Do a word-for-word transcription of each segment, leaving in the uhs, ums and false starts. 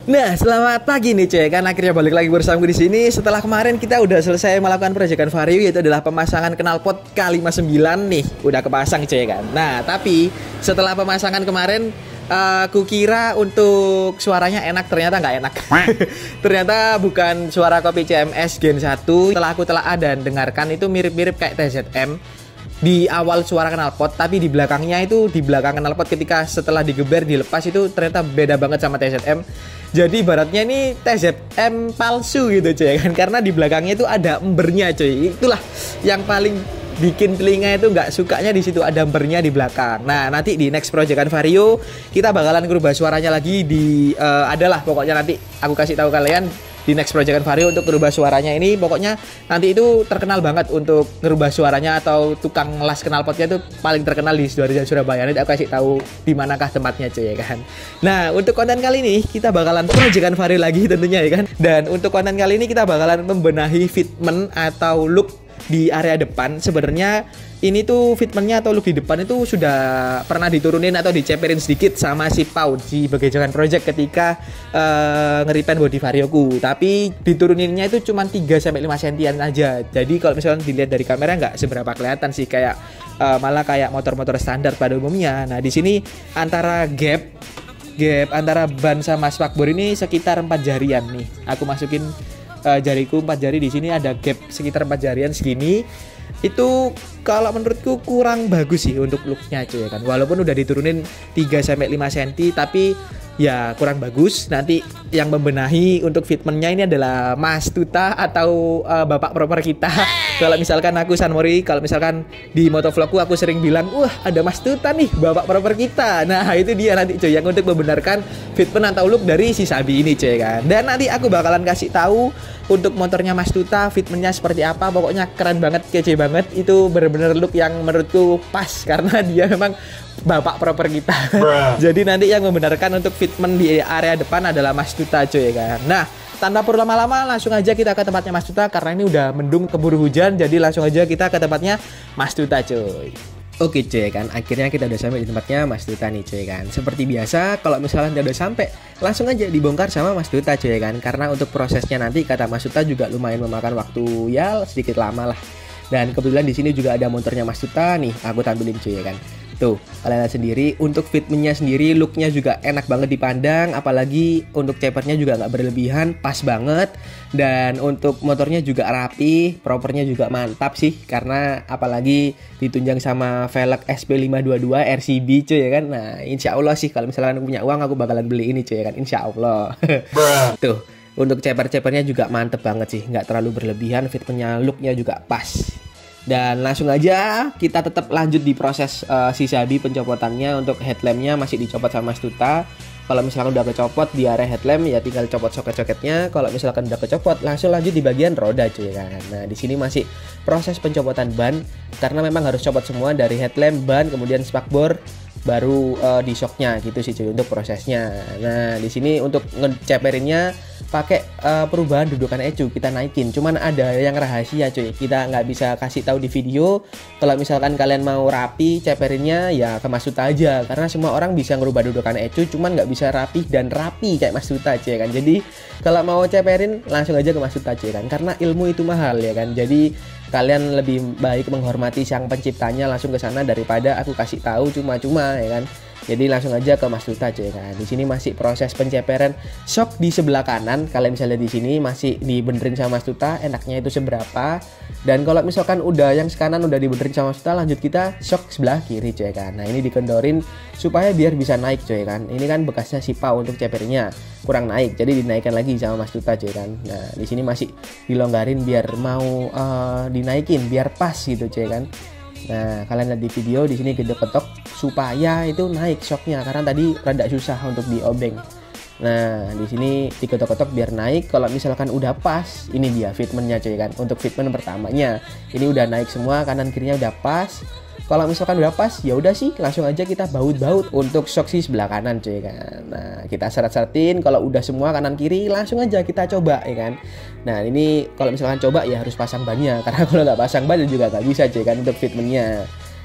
Nah, selamat pagi nih cuy, kan akhirnya balik lagi bersama gue di sini. Setelah kemarin kita udah selesai melakukan proyekan vario, yaitu adalah pemasangan knalpot K lima puluh sembilan nih, udah kepasang cuy kan. Nah, tapi setelah pemasangan kemarin uh, aku kira untuk suaranya enak, ternyata nggak enak. Ternyata bukan suara kopi C M S Gen satu. Setelah aku telah ada dan dengarkan itu mirip-mirip kayak T Z M. Di awal suara knalpot, tapi di belakangnya itu di belakang knalpot ketika setelah digeber dilepas itu ternyata beda banget sama T Z M. Jadi ibaratnya ini T Z M palsu gitu cuy kan, karena di belakangnya itu ada embernya cuy. Itulah yang paling bikin telinga itu nggak sukanya, di situ ada embernya di belakang. Nah, nanti di next proyekan vario kita bakalan ngerubah suaranya lagi di uh, adalah pokoknya nanti aku kasih tahu kalian di next proyekan vario untuk ngerubah suaranya ini. Pokoknya nanti itu terkenal banget untuk ngerubah suaranya, atau tukang las knalpotnya itu paling terkenal di Sidoarjo Surabaya. Nanti aku kasih tahu di manakah tempatnya cuy ya kan. Nah, untuk konten kali ini kita bakalan proyekan vario lagi tentunya ya kan. Dan untuk konten kali ini kita bakalan membenahi fitment atau look di area depan. Sebenarnya ini tuh fitmentnya atau look di depan itu sudah pernah diturunin atau diceperin sedikit sama si Pau di Begejangan Project ketika uh, ngeripen body varioku. Tapi dituruninnya itu cuma tiga sampai lima sentian aja. Jadi kalau misalnya dilihat dari kamera nggak seberapa kelihatan sih, kayak uh, malah kayak motor-motor standar pada umumnya. Nah, di sini antara gap gap antara ban sama spakbor ini sekitar empat jarian nih. Aku masukin uh, jariku empat jari, di sini ada gap sekitar empat jarian segini. Itu kalau menurutku kurang bagus sih untuk looknya cuy ya kan. Walaupun udah diturunin tiga sampai lima sentimeter, tapi ya kurang bagus. Nanti yang membenahi untuk fitmentnya ini adalah Mas Tuta atau uh, bapak proper kita. Kalau misalkan aku Sanmori, kalau misalkan di motovlogku aku sering bilang, wah ada Mas Tuta nih, bapak proper kita. Nah itu dia nanti cuy yang untuk membenarkan fitment atau look dari si Sabi ini cuy kan. Dan nanti aku bakalan kasih tahu untuk motornya Mas Tuta fitmentnya seperti apa. Pokoknya keren banget, kece banget. Itu bener-bener look yang menurutku pas, karena dia memang bapak proper kita. Jadi nanti yang membenarkan untuk fitment di area depan adalah Mas Tuta cuy kan. Nah, tanpa perlu lama-lama langsung aja kita ke tempatnya Mas Tuta, karena ini udah mendung keburu hujan. Jadi langsung aja kita ke tempatnya Mas Tuta cuy. Oke cuy kan, akhirnya kita udah sampai di tempatnya Mas Tuta nih cuy kan. Seperti biasa kalau misalnya udah sampai langsung aja dibongkar sama Mas Tuta cuy kan. Karena untuk prosesnya nanti kata Mas Tuta juga lumayan memakan waktu ya sedikit lama lah. Dan kebetulan di sini juga ada motornya Mas Tuta nih, aku tampilin cuy ya kan. Tuh, kalian lihat sendiri, untuk fitmentnya sendiri, looknya juga enak banget dipandang. Apalagi untuk cepernya juga nggak berlebihan, pas banget. Dan untuk motornya juga rapi, propernya juga mantap sih. Karena apalagi ditunjang sama velg S P lima dua dua R C B cuy ya kan. Nah, insya Allah sih kalau misalkan aku punya uang aku bakalan beli ini cuy ya kan, insya Allah. Tuh, untuk ceper-cepernya juga mantep banget sih, nggak terlalu berlebihan, fitmentnya, looknya juga pas. Dan langsung aja kita tetap lanjut di proses uh, si Sabi pencopotannya. Untuk headlampnya masih dicopot sama Mas Tuta. Kalau misalkan udah kecopot di area headlamp ya tinggal copot soket-soketnya. Kalau misalkan udah kecopot langsung lanjut di bagian roda cuy kan. Nah, di sini masih proses pencopotan ban, karena memang harus copot semua dari headlamp, ban, kemudian spakbor, baru uh, di shocknya gitu sih cuy untuk prosesnya. Nah, di sini untuk ngeceperinnya pakai uh, perubahan dudukan ecu, kita naikin. Cuman ada yang rahasia cuy, kita nggak bisa kasih tahu di video. Kalau misalkan kalian mau rapi ceperinnya ya ke Mas Tuta aja, karena semua orang bisa ngerubah dudukan ecu, cuman nggak bisa rapi dan rapi kayak Mas Tuta cuy kan. Jadi kalau mau ceperin langsung aja ke Mas Tuta cuy kan, karena ilmu itu mahal ya kan. Jadi kalian lebih baik menghormati sang penciptanya, langsung ke sana daripada aku kasih tahu cuma-cuma ya kan. Jadi langsung aja ke Mas Tuta cuy kan. Di sini masih proses penceperan shock di sebelah kanan. Kalian bisa lihat di sini masih dibenerin sama Mas Tuta, enaknya itu seberapa. Dan kalau misalkan udah yang kanan udah dibenerin sama Mas Tuta, lanjut kita shock sebelah kiri cuy kan. Nah, ini dikendorin supaya biar bisa naik cuy kan. Ini kan bekasnya si Pau untuk cepernya kurang naik, jadi dinaikkan lagi sama Mas Tuta cuy kan. Nah, di sini masih dilonggarin biar mau uh, dinaikin biar pas gitu cuy kan. Nah, kalian lihat di video di sini gede ketok supaya itu naik shocknya, karena tadi rada susah untuk diobeng. Nah, di sini diketok-ketok biar naik. Kalau misalkan udah pas, ini dia fitmentnya cuy kan. Untuk fitment pertamanya ini udah naik semua, kanan kirinya udah pas. Kalau misalkan udah pas, ya udah sih langsung aja kita baut-baut untuk shock sih sebelah kanan cuy kan. Nah, kita seret-seretin. Kalau udah semua kanan kiri langsung aja kita coba ya kan. Nah, ini kalau misalkan coba ya harus pasang bannya, karena kalau nggak pasang ban juga nggak bisa cuy kan untuk fitmentnya.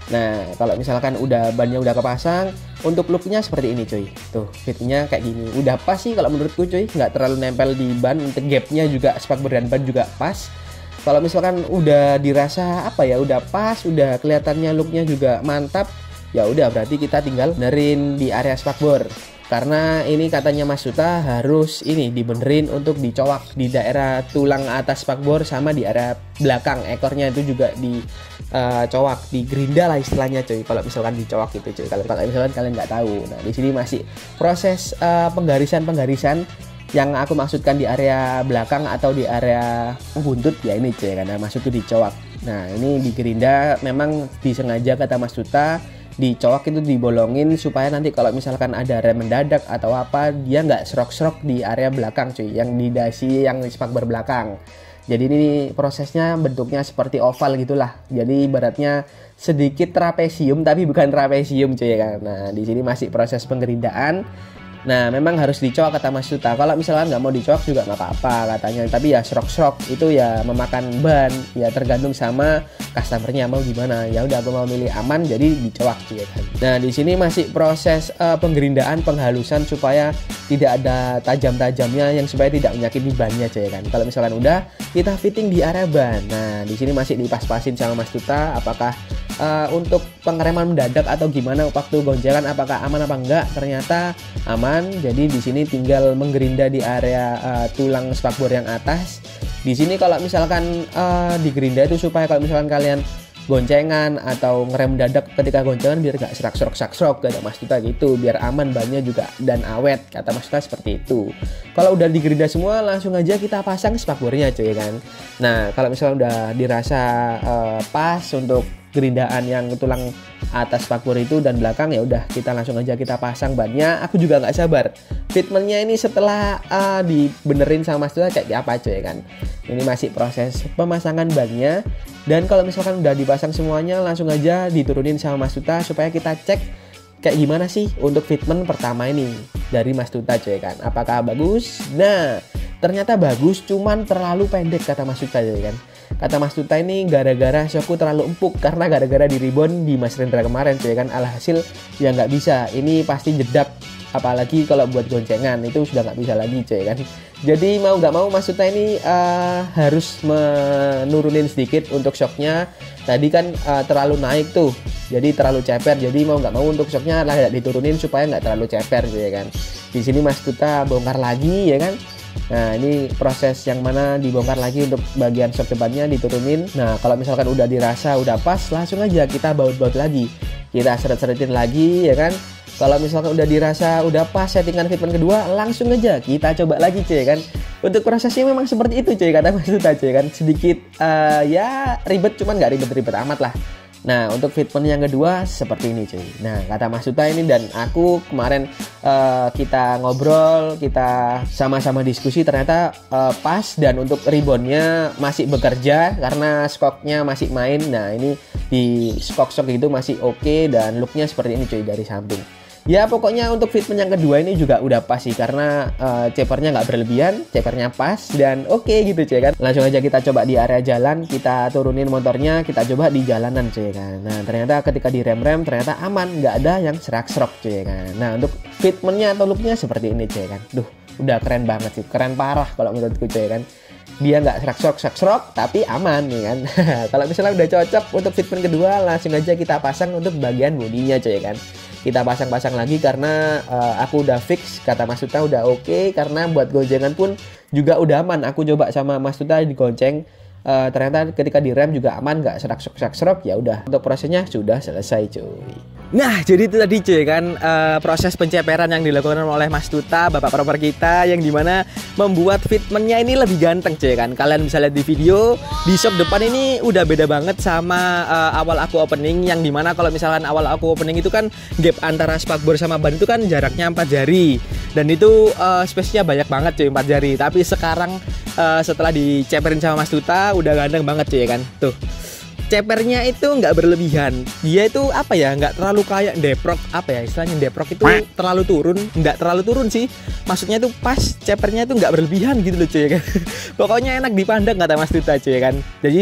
Nah kalau misalkan udah bannya udah kepasang, untuk looknya seperti ini cuy. Tuh fitnya kayak gini, udah pas sih kalau menurutku cuy, nggak terlalu nempel di ban. Untuk gapnya juga spakbor dan ban juga pas. Kalau misalkan udah dirasa apa ya, udah pas, udah kelihatannya looknya juga mantap, ya udah berarti kita tinggal benerin di area spakbor. Karena ini katanya Mas Duta harus ini dibenerin untuk dicowak di daerah tulang atas spakbor sama di area belakang ekornya itu juga dicowak, uh, di gerinda lah istilahnya cuy. Kalau misalkan dicowak itu cuy, kalau misalkan kalian nggak tahu. Nah di sini masih proses uh, penggarisan-penggarisan yang aku maksudkan di area belakang atau di area buntut ya ini cuy, karena maksudku dicowak. Nah ini di gerinda memang disengaja kata Mas Duta dicowak itu dibolongin supaya nanti kalau misalkan ada rem mendadak atau apa dia nggak serok-serok di area belakang cuy, yang di dasi yang di spakbor belakang. Jadi ini prosesnya bentuknya seperti oval gitulah. Jadi ibaratnya sedikit trapesium tapi bukan trapesium cuy kan. Nah di sini masih proses penggerindaan. Nah memang harus dicowak kata Mas Duta. Kalau misalkan nggak mau dicowak juga nggak apa-apa katanya, tapi ya serok-serok itu ya memakan ban, ya tergantung sama customernya mau gimana. Ya udah aku mau milih aman jadi dicowak gitu kan. Nah di sini masih proses uh, penggerindaan, penghalusan supaya tidak ada tajam-tajamnya yang supaya tidak menyakiti bannya cuy kan. Kalau misalkan udah kita fitting di area ban. Nah di sini masih dipas-pasin sama Mas Duta apakah uh, untuk pengereman mendadak atau gimana waktu goncengan apakah aman apa enggak. Ternyata aman. Jadi di sini tinggal menggerinda di area uh, tulang spakbor yang atas. Di sini kalau misalkan uh, digerinda itu supaya kalau misalkan kalian goncengan atau ngerem mendadak ketika goncengan biar gak serak-serok saksrok kata Mas Duta gitu, biar aman bannya juga dan awet kata Mas Duta seperti itu. Kalau udah digerinda semua langsung aja kita pasang spakbornya cuy kan. Nah kalau misalnya udah dirasa uh, pas untuk gerindaan yang tulang atas spakbor itu dan belakang, ya udah kita langsung aja kita pasang bannya. Aku juga nggak sabar fitmentnya ini setelah uh, dibenerin sama Mas Duta kayak apa cuy kan. Ini masih proses pemasangan bannya, dan kalau misalkan udah dipasang semuanya langsung aja diturunin sama Mas Duta supaya kita cek kayak gimana sih untuk fitment pertama ini dari Mas Duta cuy kan. Apakah bagus? Nah ternyata bagus, cuman terlalu pendek kata Mas Duta cuy kan. Kata Mas Duta ini gara-gara shockku terlalu empuk karena gara-gara di ribon di Mas Rendra kemarin cuy kan. Alhasil ya nggak bisa, ini pasti jedak, apalagi kalau buat goncengan itu sudah nggak bisa lagi cuy kan. Jadi mau nggak mau Mas Duta ini uh, harus menurunin sedikit untuk shocknya. Tadi kan uh, terlalu naik tuh, jadi terlalu ceper. Jadi mau nggak mau untuk shocknya lah diturunin supaya nggak terlalu ceper cuy kan. Di sini Mas Duta bongkar lagi ya kan. Nah ini proses yang mana dibongkar lagi untuk bagian shock depannya diturunin. Nah kalau misalkan udah dirasa udah pas, langsung aja kita baut-baut lagi, kita seret-seretin lagi ya kan. Kalau misalkan udah dirasa udah pas settingan fitment kedua, langsung aja kita coba lagi cuy kan. Untuk prosesnya memang seperti itu cuy kata Mas Duta cuy kan. Sedikit uh, ya ribet, cuman nggak ribet-ribet amat lah. Nah untuk fitment yang kedua seperti ini cuy. Nah kata Mas Duta ini dan aku kemarin uh, kita ngobrol, kita sama-sama diskusi, ternyata uh, pas. Dan untuk ribonnya masih bekerja karena skoknya masih main. Nah ini di skok-skok itu masih oke okay, dan looknya seperti ini cuy dari samping. Ya pokoknya untuk fitment yang kedua ini juga udah pas sih, karena uh, cepernya nggak berlebihan, cepernya pas dan oke okay gitu cuy kan. Langsung aja kita coba di area jalan, kita turunin motornya, kita coba di jalanan cuy kan. Nah ternyata ketika di rem-rem ternyata aman, nggak ada yang serak-serok cuy kan. Nah untuk fitmentnya atau looknya seperti ini cuy kan. Duh udah keren banget sih, keren parah kalau menurutku cuy kan. Dia nggak serak-serok serak-serok tapi aman nih kan. Kalau misalnya udah cocok untuk fitment kedua, langsung aja kita pasang untuk bagian bodinya cuy kan. Kita pasang-pasang lagi karena uh, aku udah fix kata Mas Duta udah oke okay, karena buat goncengan pun juga udah aman. Aku coba sama Mas Duta digonceng, uh, ternyata ketika direm juga aman, nggak serak-serok. Ya udah untuk prosesnya sudah selesai cuy. Nah jadi itu tadi cuy kan uh, proses penceperan yang dilakukan oleh Mas Duta, bapak proper kita, yang dimana membuat fitmentnya ini lebih ganteng cuy kan. Kalian bisa lihat di video, di shop depan ini udah beda banget sama uh, awal aku opening, yang dimana kalau misalkan awal aku opening itu kan gap antara spakbor sama ban itu kan jaraknya empat jari, dan itu uh, space-nya banyak banget cuy, empat jari. Tapi sekarang uh, setelah diceperin sama Mas Duta udah ganteng banget cuy kan. Tuh cepernya itu nggak berlebihan, dia itu apa ya, nggak terlalu kayak deprok, apa ya istilahnya, deprok itu terlalu turun, nggak terlalu turun sih, maksudnya itu pas, cepernya itu nggak berlebihan gitu loh cuy kan. Pokoknya enak dipandang kata Mas Duta cuy kan. Jadi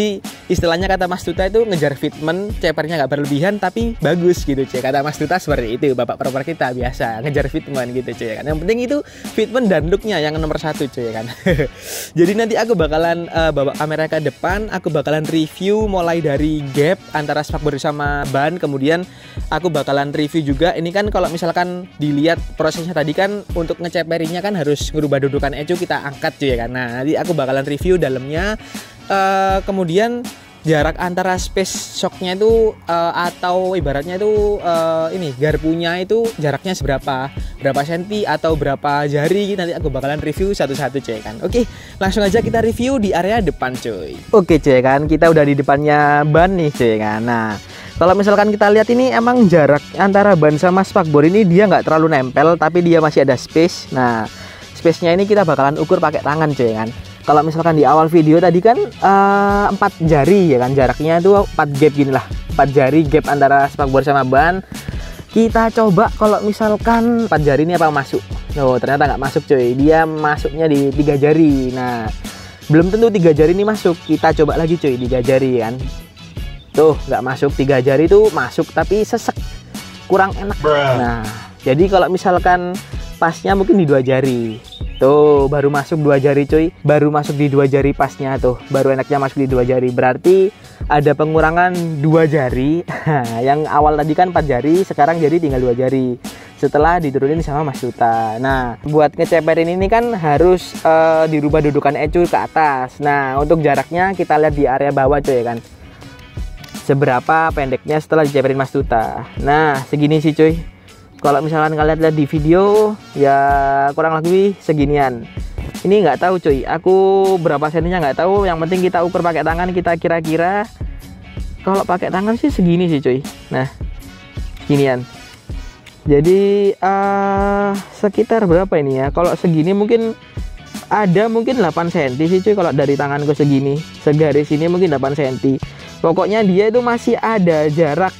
istilahnya kata Mas Tuta itu ngejar fitment, cepernya nggak berlebihan tapi bagus gitu cuy. Kata Mas Tuta seperti itu, bapak proper kita biasa ngejar fitment gitu cuy kan. Yang penting itu fitment dan looknya yang nomor satu cuy kan. Jadi nanti aku bakalan uh, bawa kamera ke depan, aku bakalan review mulai dari gap antara spakbor sama ban, kemudian aku bakalan review juga. Ini kan kalau misalkan dilihat prosesnya tadi kan untuk ngeceperinnya kan harus ngerubah dudukan ecu, kita angkat cuy kan. Nah nanti aku bakalan review dalamnya. Uh, kemudian jarak antara space shocknya itu uh, atau ibaratnya itu uh, ini garpunya itu jaraknya seberapa, berapa senti atau berapa jari, nanti aku bakalan review satu-satu cuy kan. Oke, langsung aja kita review di area depan cuy. Oke cuy kan, kita udah di depannya ban nih cuy kan. Nah kalau misalkan kita lihat ini emang jarak antara ban sama spakbor ini dia nggak terlalu nempel, tapi dia masih ada space. Nah space-nya ini kita bakalan ukur pakai tangan cuy kan. Kalau misalkan di awal video tadi kan uh, empat jari ya kan, jaraknya itu empat gap gini lah, empat jari gap antara spakbor sama ban. Kita coba kalau misalkan empat jari ini apa masuk. Oh ternyata nggak masuk cuy, dia masuknya di tiga jari. Nah belum tentu tiga jari ini masuk, kita coba lagi cuy tiga jari kan. Tuh nggak masuk, tiga jari itu masuk tapi sesek, kurang enak. Nah jadi kalau misalkan pasnya mungkin di dua jari. Tuh baru masuk dua jari cuy, baru masuk di dua jari pasnya tuh, baru enaknya masuk di dua jari, berarti ada pengurangan dua jari. Yang awal tadi kan empat jari, sekarang jadi tinggal dua jari setelah diturunin sama Mas Tuta. Nah buat ngeceperin ini kan harus uh, dirubah dudukan ecu ke atas. Nah untuk jaraknya kita lihat di area bawah cuy kan, seberapa pendeknya setelah diceperin Mas Tuta. Nah segini sih cuy. Kalau misalkan kalian lihat di video ya kurang lebih seginian. Ini nggak tahu cuy, aku berapa sentinya nggak tahu. Yang penting kita ukur pakai tangan, kita kira-kira kalau pakai tangan sih segini sih cuy. Nah ginian. Jadi uh, sekitar berapa ini ya? Kalau segini mungkin ada mungkin delapan senti sih cuy. Kalau dari tanganku segini, segaris ini mungkin delapan senti. Pokoknya dia itu masih ada jarak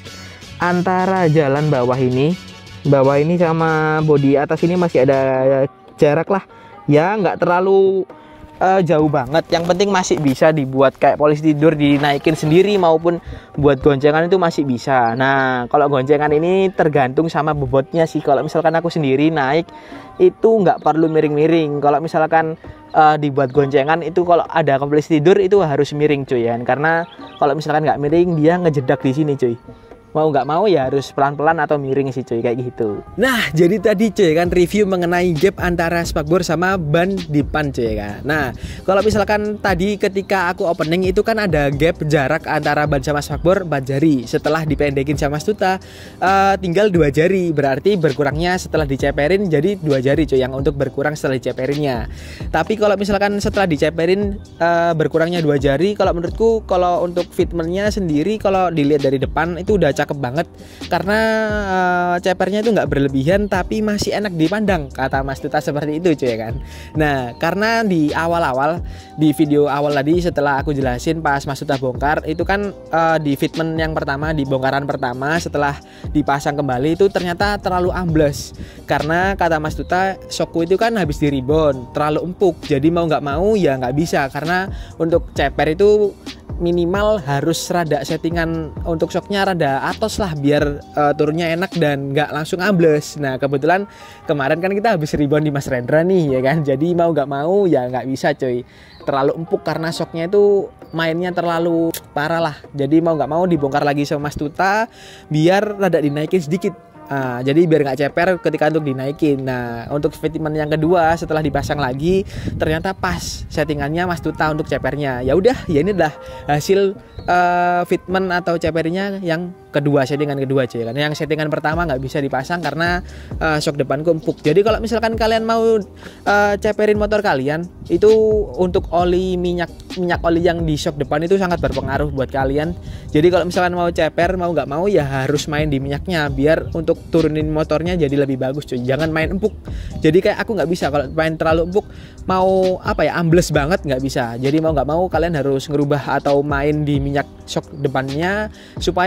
antara jalan bawah ini bawah ini sama bodi atas ini, masih ada jarak lah ya, nggak terlalu uh, jauh banget. Yang penting masih bisa dibuat kayak polisi tidur, dinaikin sendiri maupun buat goncengan itu masih bisa. Nah kalau goncengan ini tergantung sama bobotnya sih. Kalau misalkan aku sendiri naik itu nggak perlu miring-miring. Kalau misalkan uh, dibuat goncengan itu kalau ada polisi tidur itu harus miring cuy ya, karena kalau misalkan nggak miring dia ngejedak di sini cuy. Mau nggak mau ya harus pelan-pelan atau miring sih cuy, kayak gitu. Nah jadi tadi cuy kan review mengenai gap antara spakbor sama ban depan cuy kan. Nah kalau misalkan tadi ketika aku opening itu kan ada gap jarak antara ban sama spakbor empat jari. Setelah dipendekin sama Mas Tuta uh, tinggal dua jari, berarti berkurangnya setelah diceperin jadi dua jari cuy, yang untuk berkurang setelah diceperinnya. Tapi kalau misalkan setelah diceperin uh, berkurangnya dua jari, kalau menurutku kalau untuk fitmentnya sendiri kalau dilihat dari depan itu udah cakep banget, karena uh, cepernya itu nggak berlebihan tapi masih enak dipandang, kata Mas Tuta seperti itu cuy kan. Nah karena di awal-awal di video awal tadi setelah aku jelasin pas Mas Tuta bongkar itu kan uh, di fitment yang pertama, di bongkaran pertama setelah dipasang kembali itu ternyata terlalu ambles, karena kata Mas Tuta shockku itu kan habis di rebound terlalu empuk, jadi mau nggak mau ya nggak bisa, karena untuk ceper itu minimal harus rada settingan untuk shocknya rada atos lah biar uh, turunnya enak dan nggak langsung ambles. Nah kebetulan kemarin kan kita habis rebound di Mas Rendra nih ya kan, jadi mau nggak mau ya nggak bisa cuy, terlalu empuk karena shocknya itu mainnya terlalu parah lah. Jadi mau nggak mau dibongkar lagi sama Mas Tuta biar rada dinaikin sedikit. Nah, jadi biar nggak ceper ketika untuk dinaikin. Nah untuk fitment yang kedua setelah dipasang lagi ternyata pas settingannya Mas Tuta untuk cepernya. Ya udah ya ini adalah hasil uh, fitment atau cepernya yang kedua, settingan kedua cuy kan. Yang settingan pertama nggak bisa dipasang karena uh, shock depanku empuk. Jadi kalau misalkan kalian mau uh, ceperin motor kalian itu untuk oli minyak minyak oli yang di shock depan itu sangat berpengaruh buat kalian. Jadi kalau misalkan mau ceper mau nggak mau ya harus main di minyaknya biar untuk turunin motornya jadi lebih bagus cuy. Jangan main empuk. Jadi kayak aku nggak bisa kalau main terlalu empuk, mau apa ya ambles banget nggak bisa. Jadi mau nggak mau kalian harus ngerubah atau main di minyak shock depannya supaya lebih di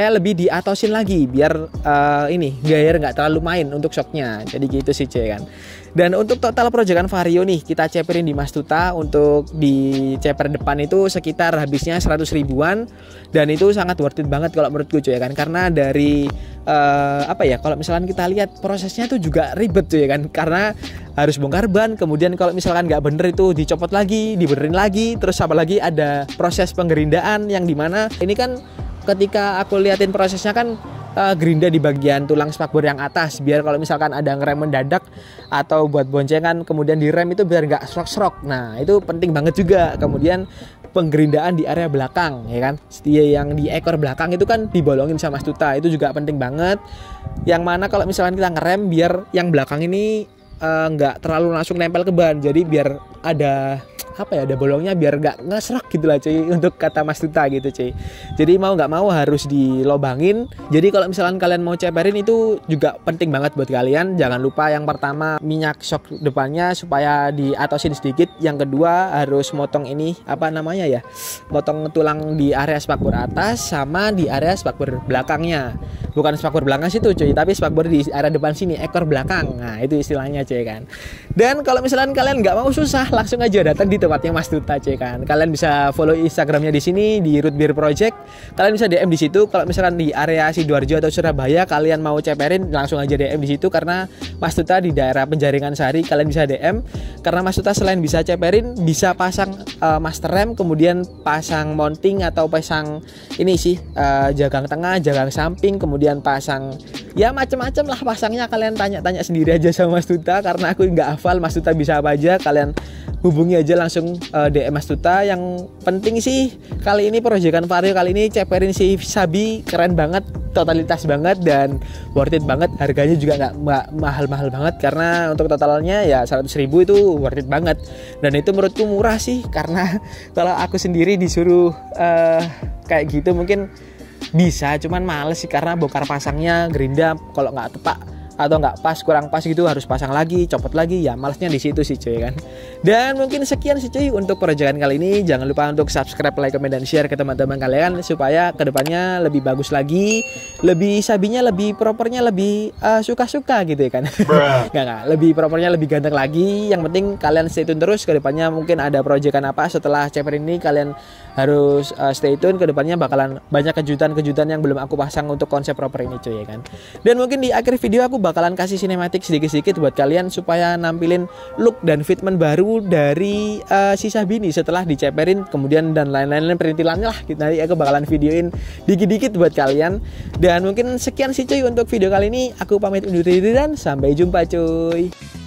diatosin lagi biar uh, ini gayer nggak terlalu main untuk shocknya. Jadi gitu sih cuy kan. Dan untuk total proyekan Vario nih kita ceperin di Mas Tuta, untuk di ceper depan itu sekitar habisnya seratus ribuan, dan itu sangat worth it banget kalau menurutku cuy kan. Karena dari uh, apa ya, kalau misalkan kita lihat prosesnya tuh juga ribet cuy kan, karena harus bongkar ban, kemudian kalau misalkan nggak bener itu dicopot lagi, dibenerin lagi, terus apa lagi ada proses penggerindaan yang dimana ini kan ketika aku liatin prosesnya kan uh, gerinda di bagian tulang spakbor yang atas, biar kalau misalkan ada ngerem mendadak atau buat boncengan kemudian direm itu biar nggak serok-serok. Nah itu penting banget juga. Kemudian penggerindaan di area belakang ya kan, setia yang di ekor belakang itu kan dibolongin sama Stuta, itu juga penting banget. Yang mana kalau misalkan kita ngerem biar yang belakang ini nggak uh, terlalu langsung nempel ke ban, jadi biar ada apa ya, ada bolongnya biar nggak ngesrak gitu lah cuy, untuk kata Mas Tuta gitu cuy. Jadi mau nggak mau harus dilobangin. Jadi kalau misalkan kalian mau ceperin itu juga penting banget buat kalian. Jangan lupa yang pertama minyak shock depannya supaya diatosin sedikit. Yang kedua harus motong ini apa namanya ya, motong tulang di area spakbor atas sama di area spakbor belakangnya. Bukan spakbor belakang situ cuy, tapi spakbor di area depan sini, ekor belakang. Nah itu istilahnya cuy kan. Dan kalau misalkan kalian nggak mau susah, langsung aja datang di tempatnya Mas Tuta cuy kan. Kalian bisa follow Instagramnya di sini di Root Beer Project. Kalian bisa D M di situ. Kalau misalkan di area Sidoarjo atau Surabaya kalian mau ceperin, langsung aja D M di situ, karena Mas Tuta di daerah Penjaringan Sari kalian bisa D M. Karena Mas Tuta selain bisa ceperin, bisa pasang uh, master rem, kemudian pasang mounting atau pasang ini sih uh, jagang tengah, jagang samping, kemudian pasang ya macam-macam lah pasangnya. Kalian tanya-tanya sendiri aja sama Mas Tuta, karena aku nggak hafal Mas Tuta bisa apa aja. Kalian hubungi aja langsung uh, D M Mas Tuta. Yang penting sih kali ini proyekan Vario kali ini ceperin si Sabi keren banget, totalitas banget dan worth it banget. Harganya juga nggak mahal-mahal banget, karena untuk totalnya ya seratus ribu itu worth it banget. Dan itu menurutku murah sih, karena kalau aku sendiri disuruh uh, kayak gitu mungkin bisa, cuman males sih karena bongkar pasangnya gerinda kalau nggak tepak atau nggak pas, kurang pas gitu, harus pasang lagi, copot lagi, ya malesnya di situ sih cuy kan. Dan mungkin sekian sih cuy untuk proyekan kali ini. Jangan lupa untuk subscribe, like, comment, dan share ke teman-teman kalian supaya kedepannya lebih bagus lagi, lebih sabinya, lebih propernya, lebih uh, suka-suka gitu ya kan. Nggak nggak, lebih propernya, lebih ganteng lagi. Yang penting kalian stay tune terus, kedepannya mungkin ada proyekan apa setelah ceper ini, kalian harus uh, stay tune. Kedepannya bakalan banyak kejutan-kejutan yang belum aku pasang untuk konsep proper ini cuy ya kan. Dan mungkin di akhir video aku bakalan kasih sinematik sedikit-sedikit buat kalian supaya nampilin look dan fitment baru dari uh, si Sabini setelah diceperin, kemudian dan lain-lain perintilannya lah. Nanti aku bakalan videoin dikit-dikit buat kalian. Dan mungkin sekian sih cuy untuk video kali ini. Aku pamit undur diri dan sampai jumpa cuy.